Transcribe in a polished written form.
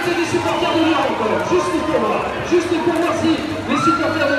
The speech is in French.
c'est des supporters de Lyon encore. Juste pour moi si les supporters de